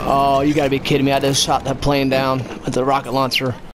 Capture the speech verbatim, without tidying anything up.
Oh, you gotta be kidding me. I just shot that plane down with the rocket launcher.